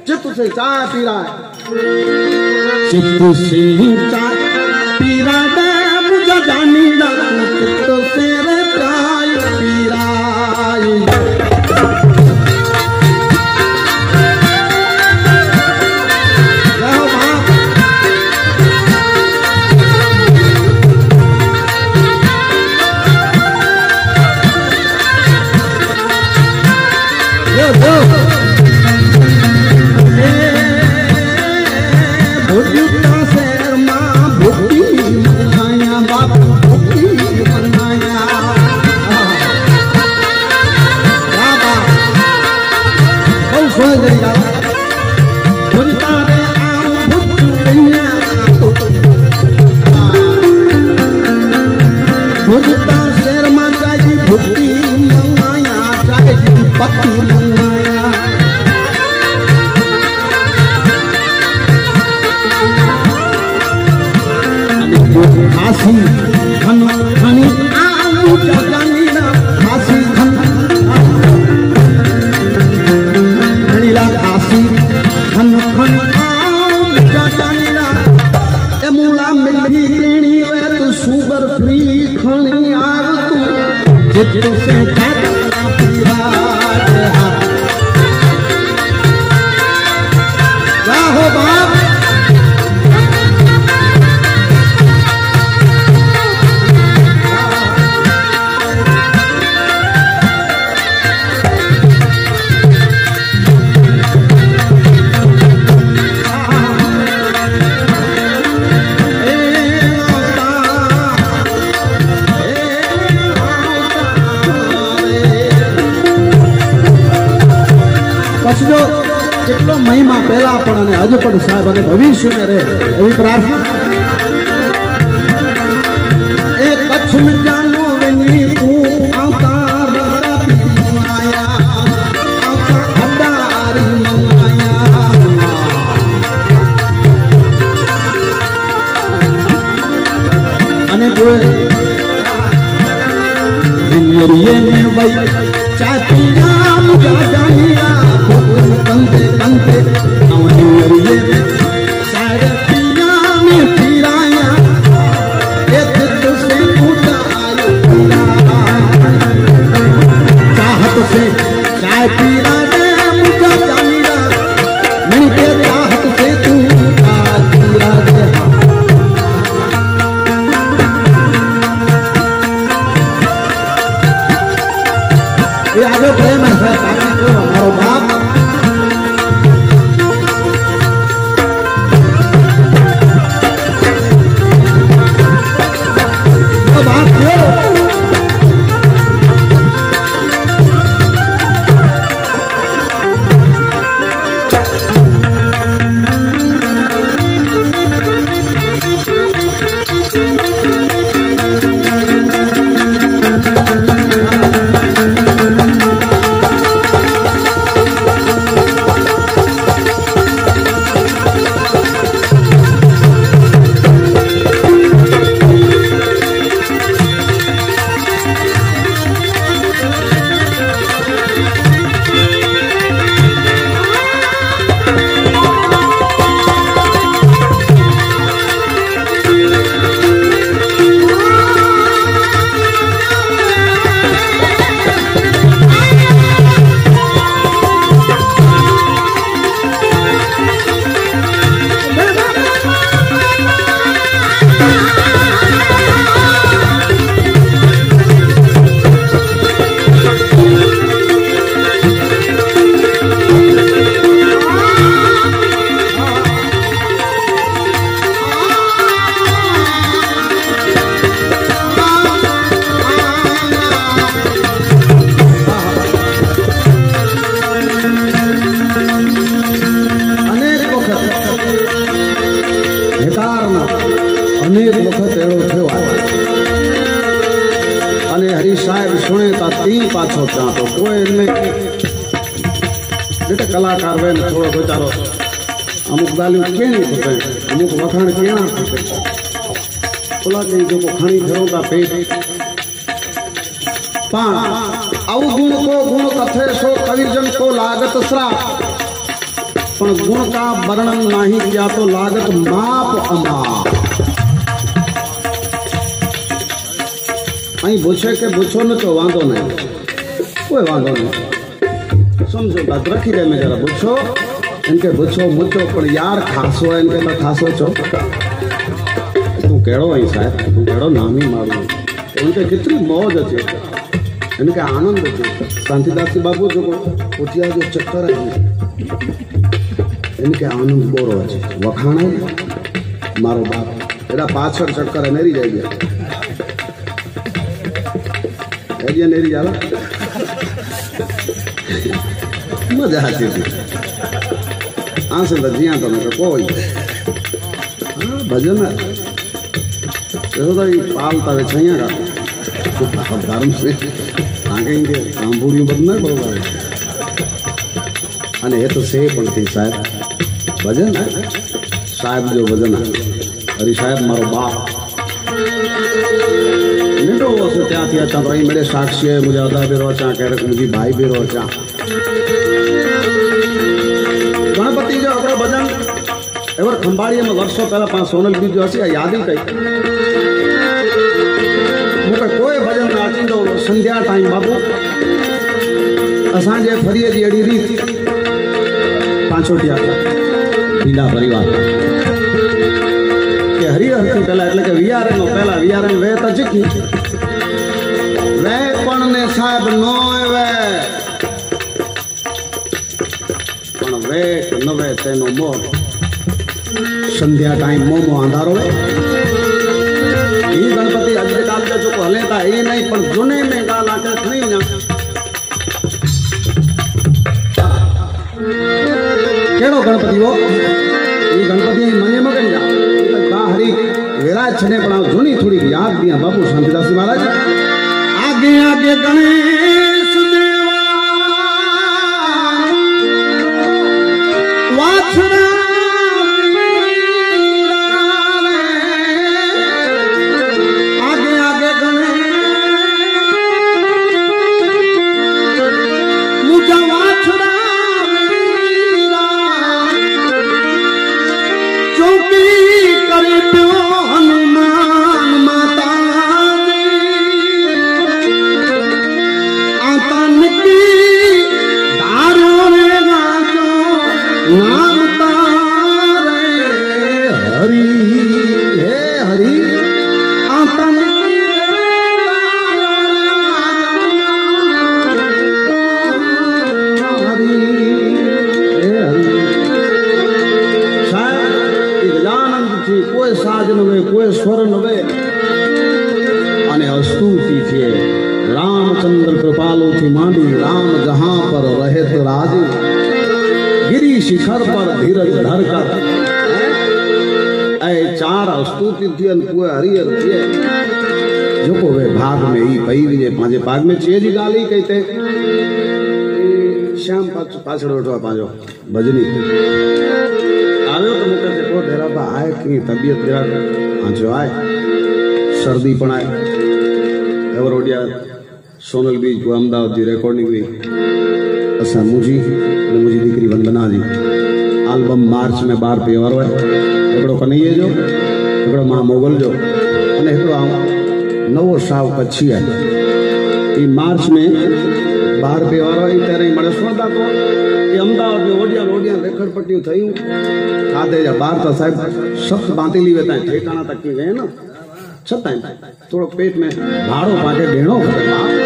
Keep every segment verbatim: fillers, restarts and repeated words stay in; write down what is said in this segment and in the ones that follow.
चित्त से चाय पी रहा है, चित्त से चाय पी रहा है मुझे जानी ना, चित्त से रे चाय पी रहा है। महिमा पहला पण हजू पण साहेब અને ભવિષ્ય में रहे એવી પ્રાર્થના। ए कच्छ में जानो वेनी तू आता रता माया आता हदारी माया અને જો दुनिया में वही चाची नाम जानिया कंते कंते नवनिये में सारे पिया में फिराया एक तुझसे उठा आयो चाहत से चाय पीरा दे मुझे जानिया मैंने के चाहत से तू चाय पीरा दे ये आगे प्रेम है ताकि को हमारो बाप अनेक वक्त एवं थो हरी साहेब सुने ता तीन पाछो था तो कोई इनमें बेटा कलाकार वे थोड़ो बेचारो अमुक गालियों कहनी खपे अमुक वखाण कहना खपे ओला के जो खणी धरो था पेट पा अवगुण को गुण कथे सो कविजन को लागत श्राप पण गुण का वर्णन नहीं किया तो लागत माप अमाप। अहीं पूछे के पूछो न तो वांधो नहीं, कोई वांधो नहीं, समझो बात रखी दे में जरा पूछो इनके पूछो मुझो पण यार खासो है इनके मैं खासो छो तू केड़ो आई साहब तू केड़ो नामी मारू इनके कितनी मौज अच्छे इनके आनंद अच्छे। शांतिदास बाबू जो उठिया जो चक्कर है इनके आनंद बोरो अच्छे वखाणे मारो बाप एरा पाछड़ चक्कर है नेरी जाएगी एरिया नेरी जाला मजा आती थी आंसू लजिया तो मैं कोई हाँ भजन है तो ये पालता है छैया का धर्म से आगे इनके कांबूरी बदना बरोबर है अने ये तो से पण थी साहब भजन है साहब जो भजन है अरे साहब मारो बाप निडो वसो त्या थी अचा तो मेरे साक्षी है मुझे अदा भी रोचा कह रहे मुझे भाई भी रोचा गणपति जो अपना भजन एवर खंबाड़ी में वर्षों पहला पांच सोनल बीज जो हसी याद ही कई मुझे कोई भजन नाचींदो संध्या टाइम बाबू असांजे फरीअ जी अड़ी रीत पांचोटिया ढीला परिवार के हरिहर थी पहला એટલે કે વિયારે નો પહેલા વિયારે વે તો ચીકી વે પણ ને સાહેબ નો વે પણ વે ન વે તેનો મોર संध्या टाइम मोमो अंधारो है ये गणपति अॼु काल जो जेको हले था ये नहीं पर जुने में ॻाल्हि आख़िर खणी वञा कहिड़ो गणपति हो ये गणपति मने मगन जा बा हरी विराज छने पण जुनी थोड़ी याद दिया बाबू शांतिदास महाराज आगे आगे गणेश देवा वाछड़ा रामचंद्र कृपालु थी मांडी राम जहां पर रहे तो राजी गिरी शिखर पर धीरज धर कर ऐ चार स्तुति थी कोई हरिहर थी जो को वे भाग में ही पई विजे पांजे भाग में छे जी गाली कहते श्याम पाछ पाछड़ उठवा पांजो भजनी आयो तो मुके देखो डेरा बा आए की तबीयत जरा आजो आए सर्दी पण आए एवरोडिया सोनल बीज को अहमदाबाद जी रिकॉर्डिंग हुई असा मुझी ने मुझी दीकरी वंदना जी एल्बम मार्च में बार पे वारो है एकड़ो कन्हैया जो एकड़ो मां मोगल जो अने एकड़ो नवो साव कच्छी है ई मार्च में बार पे वारो है तेरे मणे सुनता तो ये अहमदाबाद में ओडिया ओडिया रेखड़ पट्टियों थयूं खादे जा बार तो साहब सख्त बांधेली वेता ठेकाना तक की गए ना छताई थोड़ो पेट में भाड़ो पाके देनो खपे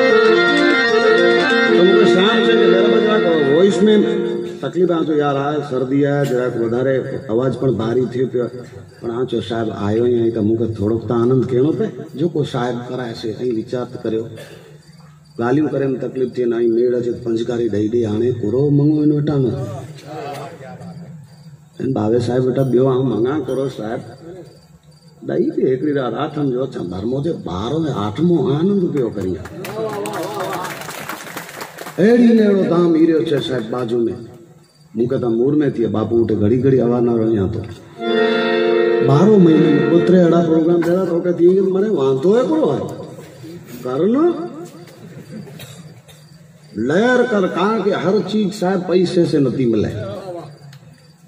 तो मुझे शाम से मेरा बजा को वॉइस में तकलीफ आ तो यार आ सर्दी है जरा वधारे आवाज पण भारी थी पे पण आ जो साहब आयो यही तो मुके थोड़ो तो आनंद केनो पे जो को साहब कराए से अई विचार करियो गालियों करे में तकलीफ थी नाई मेड़ से पंचकारी दई दे आने कुरो मंगो इन वटानो एन भावे साहब बेटा बियो आ मंगा करो साहब दई थी एकड़ी रात आठम जो अच्छा धर्मो जे बारो में आठमो आनंद पियो करिया एड़ी नेड़ो दाम ईरियो छे साहब बाजू में मुके ता मूड में थी बापू उठे घड़ी घड़ी आवाज ना रहिया तो बारो महीने उतरे अड़ा प्रोग्राम देला तो के तीन मरे वांधो है कोड़ो है करनो लहर कर कारण के हर चीज साहब पैसे से नहीं मिले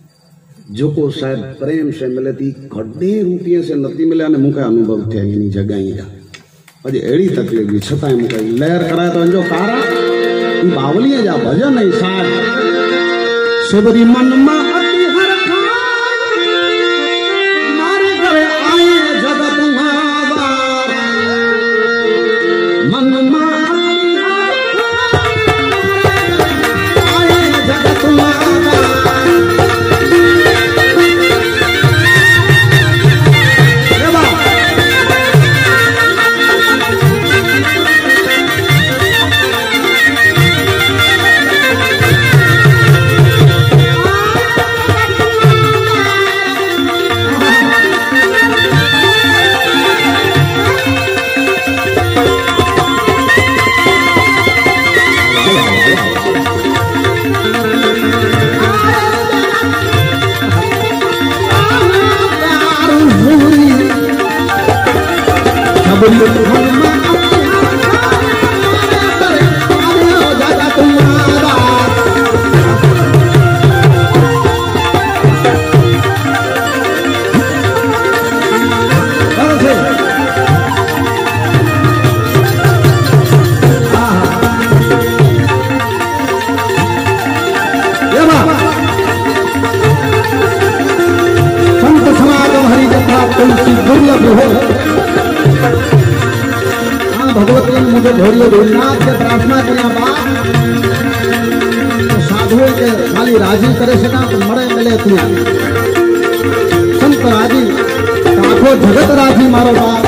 जेको साहब प्रेम से मिले थी घणे रुपये से नथी मिले अने मूंखे अनुभव थिया इन जॻह जा अॼु अहिड़ी तकलीफ़ हुई छतांई मूंखे लहर कराए थो वञो कारण ई बावलीअ जा भॼन ऐं साज सिबरी मन मां अति हर मारे घरे आए जगत मावा मन मां आए जगत मावा भगवती मुझे भोरियो भोलेनाथ के प्रार्थना करिया बात साधु के खाली राजी करे सका तो मरे मिले थिया संत राजी आखो जगत राजी मारो बाप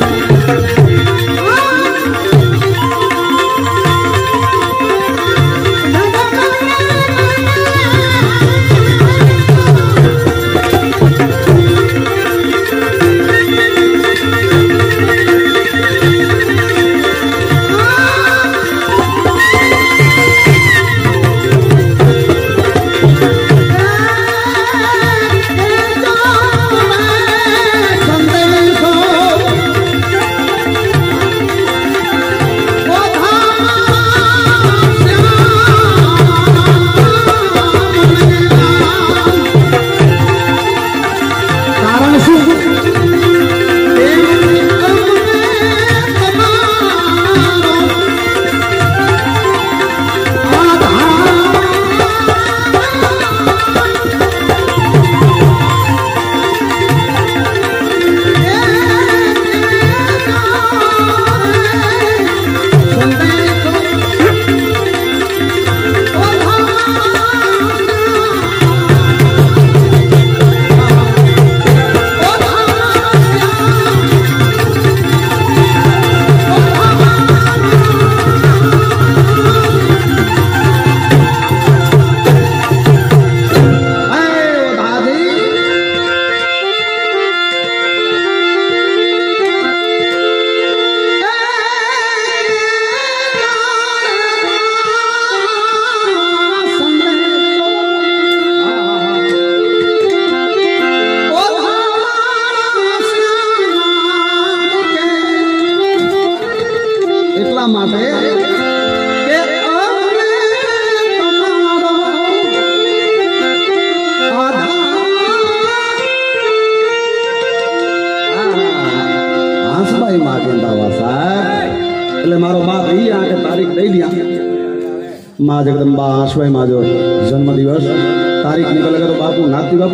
माँ जगदम्बा आश्वय माँ जो जन्म दिवस तारीख निकल गए तो बापू नाती बापू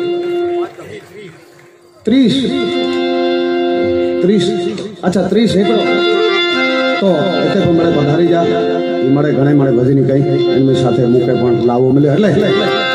त्रीस त्रीस अच्छा त्रीस है तो एते तो मरे पधारी जा मरे घणे मरे भजनी कई इनमें साथे मुके पण लावो मिले એટલે